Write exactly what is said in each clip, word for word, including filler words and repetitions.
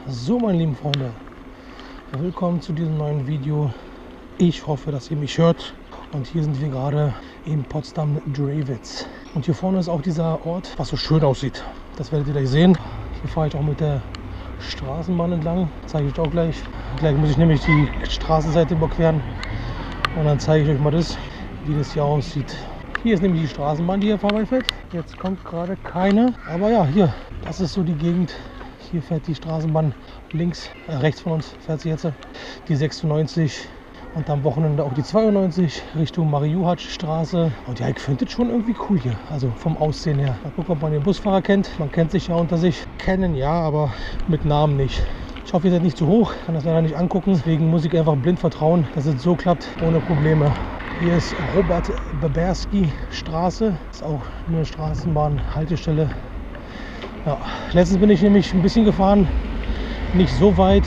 So, meine lieben Freunde, willkommen zu diesem neuen Video. Ich hoffe, dass ihr mich hört. Und hier sind wir gerade in Potsdam-Drewitz. Und hier vorne ist auch dieser Ort, was so schön aussieht. Das werdet ihr gleich sehen. Hier fahre ich auch mit der Straßenbahn entlang. Zeige ich euch auch gleich. Gleich muss ich nämlich die Straßenseite überqueren. Und dann zeige ich euch mal das, wie das hier aussieht. Hier ist nämlich die Straßenbahn, die hier vorbeifährt. Jetzt kommt gerade keine. Aber ja, hier, das ist so die Gegend. Hier fährt die Straßenbahn links, äh, rechts von uns fährt sie jetzt die sechsundneunzig und am Wochenende auch die zweiundneunzig Richtung Marie-Juhatsch-Straße. Und ja, ich finde das schon irgendwie cool hier, also vom Aussehen her. Mal gucken, ob man den Busfahrer kennt. Man kennt sich ja unter sich. Kennen ja, aber mit Namen nicht. Ich hoffe, ihr seid nicht zu hoch, kann das leider nicht angucken. Deswegen muss ich einfach blind vertrauen, dass es so klappt, ohne Probleme. Hier ist Robert-Beberski-Straße. Ist auch eine Straßenbahn-Haltestelle. Ja, letztens bin ich nämlich ein bisschen gefahren, nicht so weit,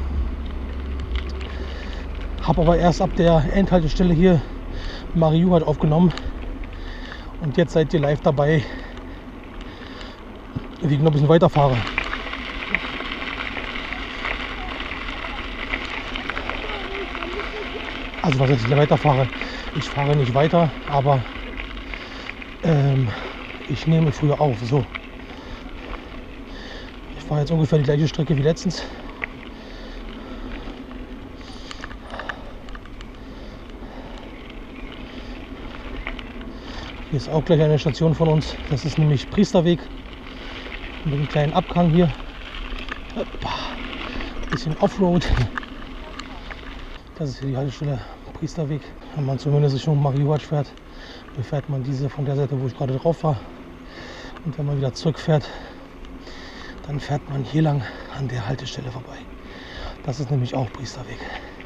habe aber erst ab der Endhaltestelle hier Marie-Juhatsch aufgenommen und jetzt seid ihr live dabei, wie ich noch ein bisschen weiterfahre. Also was heißt ich weiterfahre? Ich fahre nicht weiter, aber ähm, ich nehme früher auf. So. Ich fahre jetzt ungefähr die gleiche Strecke wie letztens. Hier ist auch gleich eine Station von uns. Das ist nämlich Priesterweg. Mit einem kleinen Abhang hier. Ein bisschen Offroad. Das ist hier die Haltestelle Priesterweg. Wenn man zumindest Richtung Marie-Juhatsch fährt, befährt man diese von der Seite, wo ich gerade drauf war. Und wenn man wieder zurückfährt, dann fährt man hier lang an der Haltestelle vorbei. Das ist nämlich auch Priesterweg.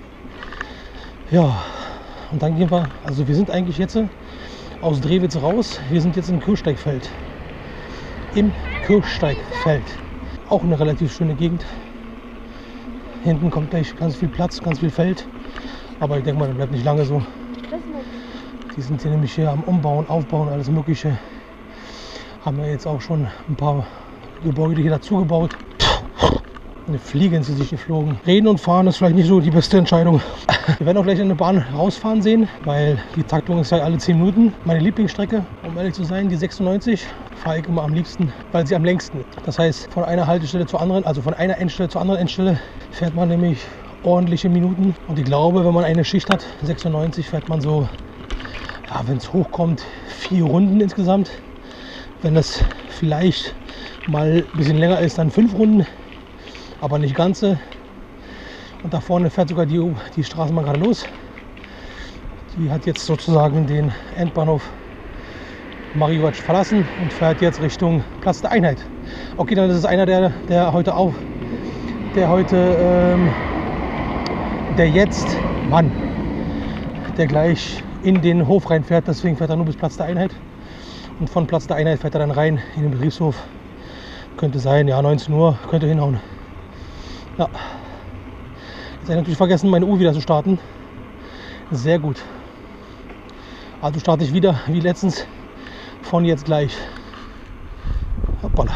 Ja, und dann gehen wir, also wir sind eigentlich jetzt aus Drewitz raus. Wir sind jetzt im Kirchsteigfeld. Im Kirchsteigfeld. Auch eine relativ schöne Gegend. Hinten kommt gleich ganz viel Platz, ganz viel Feld. Aber ich denke mal, das bleibt nicht lange so. Die sind hier nämlich hier am Umbauen, Aufbauen, alles Mögliche. Haben wir jetzt auch schon ein paar Gebäude hier dazu gebaut. Eine Fliege ins Gesicht geflogen. Reden und fahren ist vielleicht nicht so die beste Entscheidung. Wir werden auch gleich eine Bahn rausfahren sehen, weil die Taktung ist ja alle zehn Minuten. Meine Lieblingsstrecke, um ehrlich zu sein, die sechsundneunzig, fahre ich immer am liebsten, weil sie am längsten ist. Das heißt, von einer Haltestelle zur anderen, also von einer Endstelle zur anderen Endstelle, fährt man nämlich ordentliche Minuten. Und ich glaube, wenn man eine Schicht hat, sechsundneunzig, fährt man so, ja, wenn es hochkommt, vier Runden insgesamt. Wenn das vielleicht mal ein bisschen länger ist, dann fünf Runden, aber nicht ganze. Und da vorne fährt sogar die, die Straßenbahn gerade los. Die hat jetzt sozusagen den Endbahnhof Marie-Juhatsch verlassen und fährt jetzt Richtung Platz der Einheit. Okay, dann ist es einer, der, der heute auf, der heute, ähm, der jetzt, Mann, der gleich in den Hof reinfährt. Deswegen fährt er nur bis Platz der Einheit. Und von Platz der Einheit fährt er dann rein in den Betriebshof. Könnte sein, ja, neunzehn Uhr, könnte hinhauen. Ja. Jetzt habe ich natürlich vergessen, meine Uhr wieder zu starten. Sehr gut. Also starte ich wieder, wie letztens, von jetzt gleich. Hoppala.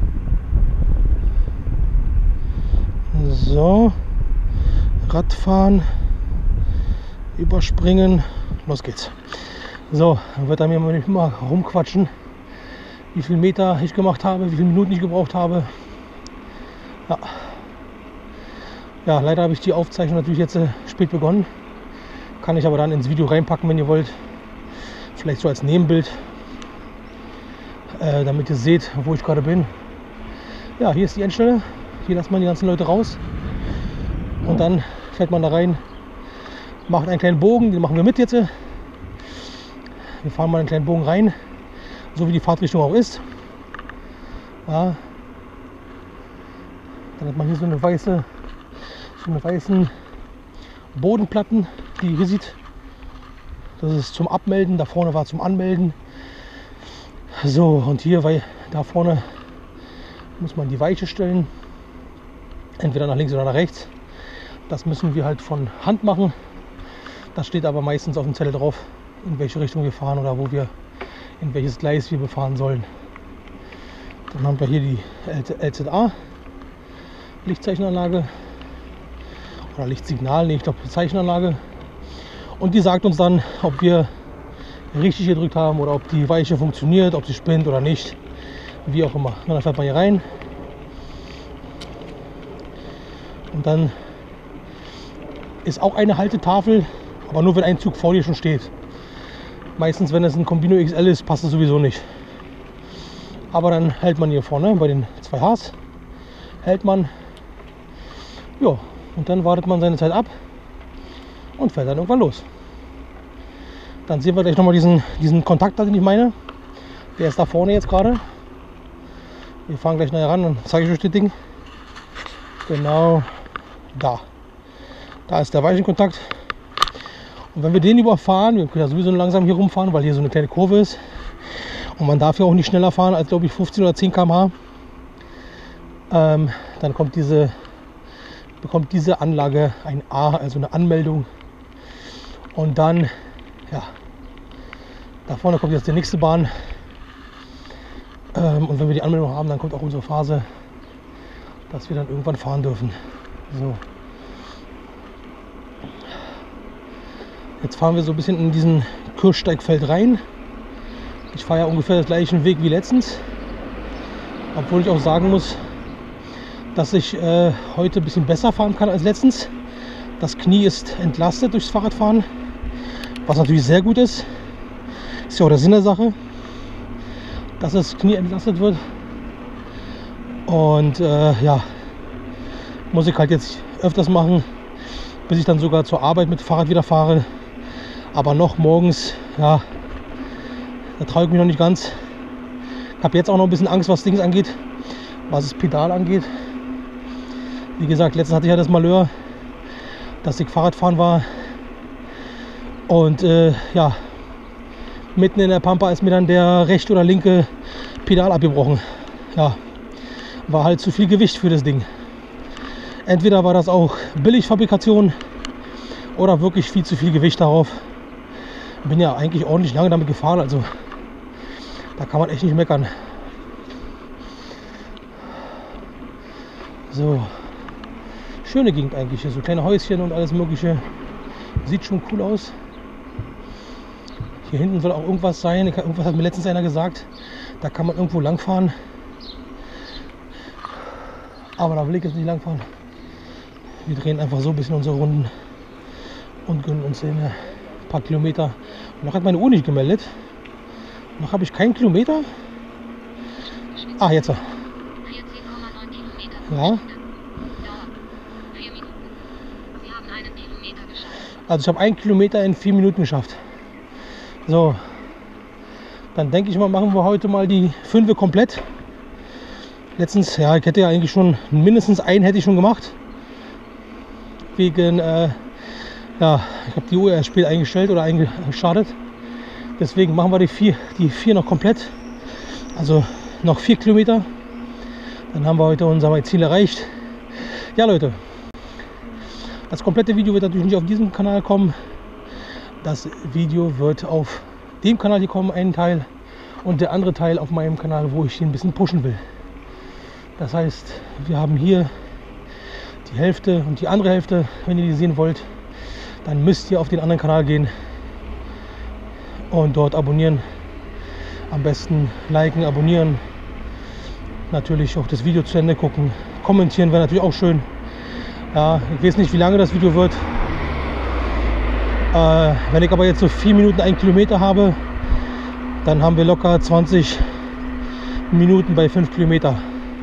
So. Radfahren. Überspringen. Los geht's. So, dann wird er mir mal rumquatschen, wie viele Meter ich gemacht habe, wie viele Minuten ich gebraucht habe. Ja, ja, leider habe ich die Aufzeichnung natürlich jetzt äh, spät begonnen. Kann ich aber dann ins Video reinpacken, wenn ihr wollt. Vielleicht so als Nebenbild, äh, damit ihr seht, wo ich gerade bin. Ja, hier ist die Endstelle. Hier lässt man die ganzen Leute raus. Und dann fährt man da rein, macht einen kleinen Bogen, den machen wir mit jetzt. Wir fahren mal einen kleinen Bogen rein, so wie die Fahrtrichtung auch ist. Ja. Dann hat man hier so eine weiße, so eine weißen Bodenplatten, die ihr hier sieht. Das ist zum Abmelden, da vorne war zum Anmelden. So, und hier, weil da vorne muss man die Weiche stellen, entweder nach links oder nach rechts. Das müssen wir halt von Hand machen. Das steht aber meistens auf dem Zettel drauf, in welche Richtung wir fahren oder wo wir, in welches Gleis wir befahren sollen. Dann haben wir hier die L Z A. Lichtzeichenanlage oder Lichtsignal, nee, ich glaube Zeichenanlage. Und die sagt uns dann, ob wir richtig gedrückt haben oder ob die Weiche funktioniert, ob sie spinnt oder nicht, wie auch immer. Und dann fährt man hier rein und dann ist auch eine Haltetafel, aber nur wenn ein Zug vor dir schon steht. Meistens, wenn es ein Combino X L ist, passt es sowieso nicht. Aber dann hält man hier vorne bei den zwei Hs, hält man, ja, und dann wartet man seine Zeit ab und fährt dann irgendwann los. Dann sehen wir gleich nochmal diesen, diesen Kontakt, den ich meine. Der ist da vorne jetzt gerade. Wir fahren gleich näher ran und zeige ich euch das Ding. Genau da. Da ist der Weichenkontakt. Und wenn wir den überfahren, wir können ja sowieso langsam hier rumfahren, weil hier so eine kleine Kurve ist. Und man darf ja auch nicht schneller fahren als, glaube ich, fünfzehn oder zehn Kilometer pro Stunde. Ähm, dann kommt diese, bekommt diese Anlage ein A, also eine Anmeldung. Und dann, ja, da vorne kommt jetzt die nächste Bahn. Ähm, und wenn wir die Anmeldung haben, dann kommt auch unsere Phase, dass wir dann irgendwann fahren dürfen. So. Jetzt fahren wir so ein bisschen in diesen Kirchsteigfeld rein. Ich fahre ja ungefähr den gleichen Weg wie letztens. Obwohl ich auch sagen muss, dass ich äh, heute ein bisschen besser fahren kann als letztens. Das Knie ist entlastet durchs Fahrradfahren, was natürlich sehr gut ist. Ist ja auch der Sinn der Sache, dass das Knie entlastet wird. Und äh, ja, muss ich halt jetzt öfters machen, bis ich dann sogar zur Arbeit mit Fahrrad wieder fahre. Aber noch morgens, ja, da traue ich mich noch nicht ganz. Ich habe jetzt auch noch ein bisschen Angst, was Dings angeht, was das Pedal angeht. Wie gesagt, letztens hatte ich ja das Malheur, dass ich Fahrradfahren war. Und äh, ja, mitten in der Pampa ist mir dann der rechte oder linke Pedal abgebrochen. Ja, war halt zu viel Gewicht für das Ding. Entweder war das auch Billigfabrikation oder wirklich viel zu viel Gewicht darauf. Bin ja eigentlich ordentlich lange damit gefahren, also da kann man echt nicht meckern. So, schöne Gegend eigentlich hier, so kleine Häuschen und alles mögliche. Sieht schon cool aus. Hier hinten soll auch irgendwas sein. Irgendwas hat mir letztens einer gesagt, da kann man irgendwo lang fahren. Aber da will ich jetzt nicht lang fahren. Wir drehen einfach so ein bisschen unsere Runden und gönnen uns ein paar Kilometer. Und noch hat meine Uhr nicht gemeldet. Noch habe ich keinen Kilometer. Ah, jetzt. Ja. Also ich habe einen Kilometer in vier Minuten geschafft. So. Dann denke ich mal, machen wir heute mal die fünfe komplett. Letztens, ja, ich hätte ja eigentlich schon mindestens einen hätte ich schon gemacht. Wegen, äh, ja, ich habe die Uhr erst spät eingestellt oder eingestartet. Deswegen machen wir die vier, die vier noch komplett. Also noch vier Kilometer. Dann haben wir heute unser Ziel erreicht. Ja, Leute. Das komplette Video wird natürlich nicht auf diesem Kanal kommen. Das Video wird auf dem Kanal hier kommen, einen Teil. Und der andere Teil auf meinem Kanal, wo ich den ein bisschen pushen will. Das heißt, wir haben hier die Hälfte und die andere Hälfte. Wenn ihr die sehen wollt, dann müsst ihr auf den anderen Kanal gehen und dort abonnieren. Am besten liken, abonnieren. Natürlich auch das Video zu Ende gucken. Kommentieren wäre natürlich auch schön. Ja, ich weiß nicht, wie lange das Video wird. Äh, wenn ich aber jetzt so vier Minuten ein Kilometer habe, dann haben wir locker zwanzig Minuten bei fünf Kilometer.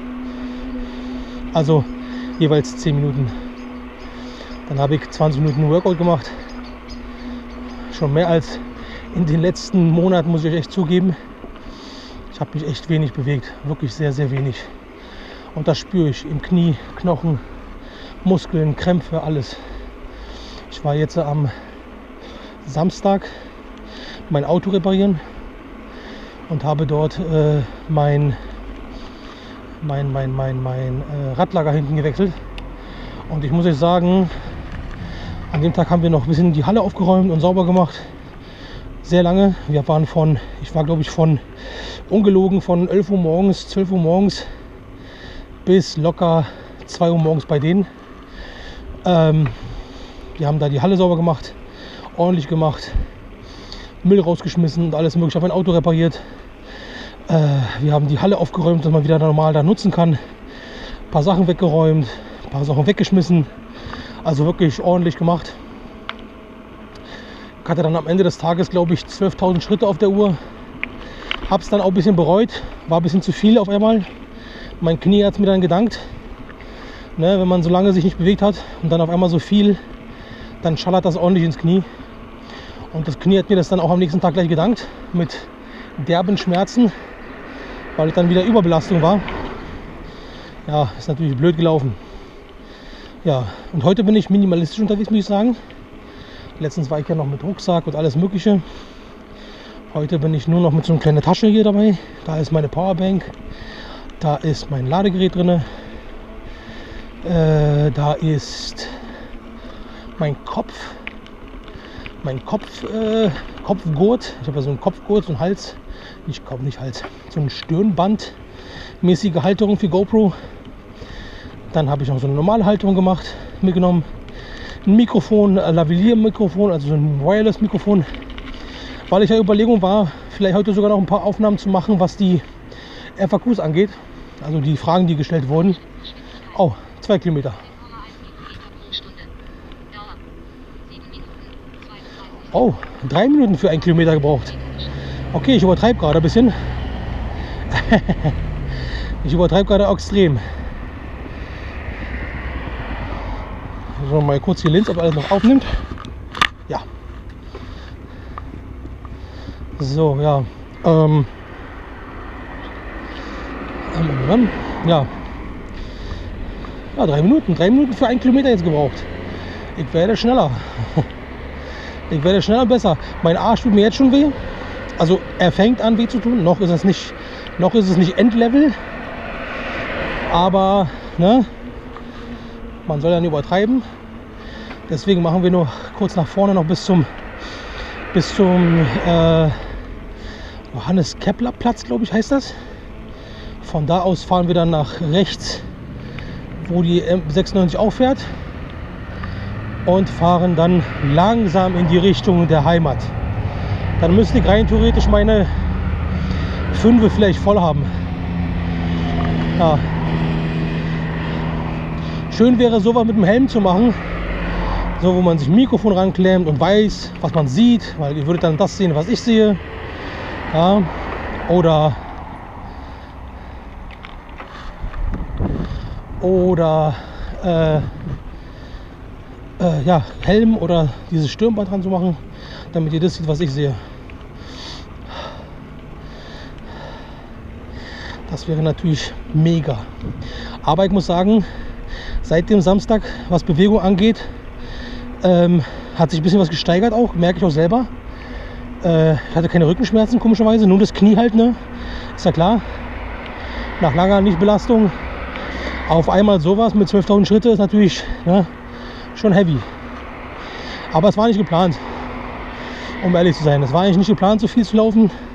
Also jeweils zehn Minuten. Dann habe ich zwanzig Minuten Workout gemacht. Schon mehr als in den letzten Monaten, muss ich euch echt zugeben. Ich habe mich echt wenig bewegt. Wirklich sehr, sehr wenig. Und das spüre ich im Knie, Knochen, Muskeln, Krämpfe, alles. Ich war jetzt am Samstag mein Auto reparieren und habe dort äh, mein mein, mein, mein, mein äh, Radlager hinten gewechselt. Und ich muss euch sagen, an dem Tag haben wir noch ein bisschen die Halle aufgeräumt und sauber gemacht. Sehr lange. Wir waren von, ich war glaube ich von, ungelogen, von elf Uhr morgens, zwölf Uhr morgens bis locker zwei Uhr morgens bei denen. Ähm, wir haben da die Halle sauber gemacht, ordentlich gemacht, Müll rausgeschmissen und alles mögliche, auf ein Auto repariert. Äh, wir haben die Halle aufgeräumt, dass man wieder normal da nutzen kann. Ein paar Sachen weggeräumt, ein paar Sachen weggeschmissen. Also wirklich ordentlich gemacht. Ich hatte dann am Ende des Tages, glaube ich, zwölftausend Schritte auf der Uhr. Habe es dann auch ein bisschen bereut, war ein bisschen zu viel auf einmal. Mein Knie hat es mir dann gedankt. Ne, wenn man so lange sich nicht bewegt hat und dann auf einmal so viel, dann schallert das ordentlich ins Knie. Und das Knie hat mir das dann auch am nächsten Tag gleich gedankt, mit derben Schmerzen, weil es dann wieder Überbelastung war. Ja, ist natürlich blöd gelaufen. Ja, und heute bin ich minimalistisch unterwegs, muss ich sagen. Letztens war ich ja noch mit Rucksack und alles Mögliche. Heute bin ich nur noch mit so einer kleinen Tasche hier dabei. Da ist meine Powerbank, da ist mein Ladegerät drin. Äh, da ist mein Kopf, mein Kopf, äh, Kopfgurt. Ich habe ja so einen Kopfgurt, so einen Hals, nicht Kopf, nicht Hals, so ein Stirnband-mäßige Halterung für GoPro. Dann habe ich noch so eine normale Halterung gemacht, mitgenommen. Ein Mikrofon, ein Lavalier-Mikrofon, also so ein Wireless-Mikrofon, weil ich ja Überlegung war, vielleicht heute sogar noch ein paar Aufnahmen zu machen, was die F A Qs angeht, also die Fragen, die gestellt wurden. Oh, zwei Kilometer. Oh, drei Minuten für einen Kilometer gebraucht. Okay, ich übertreibe gerade ein bisschen. Ich übertreibe gerade extrem. So, mal kurz hier links, ob alles noch aufnimmt. Ja. So, ja. Ähm. Ja. Ja, drei Minuten. Drei Minuten für einen Kilometer jetzt gebraucht. Ich werde schneller. Ich werde schneller besser. Mein Arsch tut mir jetzt schon weh. Also er fängt an weh zu tun. Noch ist es nicht, noch ist es nicht Endlevel. Aber ne, man soll ja nicht übertreiben. Deswegen machen wir nur kurz nach vorne noch bis zum bis zum äh, Johannes-Kepler-Platz, glaube ich, heißt das. Von da aus fahren wir dann nach rechts, wo die M sechsundneunzig auffährt, und fahren dann langsam in die Richtung der Heimat. Dann müsste ich rein theoretisch meine Fünfe vielleicht voll haben. Ja. Schön wäre sowas mit dem Helm zu machen, so wo man sich ein Mikrofon ranklemmt und weiß, was man sieht, weil ihr würdet dann das sehen, was ich sehe. Ja. Oder oder äh, äh, ja, Helm oder dieses Stirnband dran zu machen, damit ihr das seht, was ich sehe. Das wäre natürlich mega. Aber ich muss sagen, seit dem Samstag, was Bewegung angeht, ähm, hat sich ein bisschen was gesteigert auch, merke ich auch selber. Äh, ich hatte keine Rückenschmerzen, komischerweise, nur das Knie halt, ne? Ist ja klar. Nach langer Nichtbelastung auf einmal sowas mit zwölftausend Schritte ist natürlich, ne, schon heavy. Aber es war nicht geplant, um ehrlich zu sein. Es war eigentlich nicht geplant, so viel zu laufen.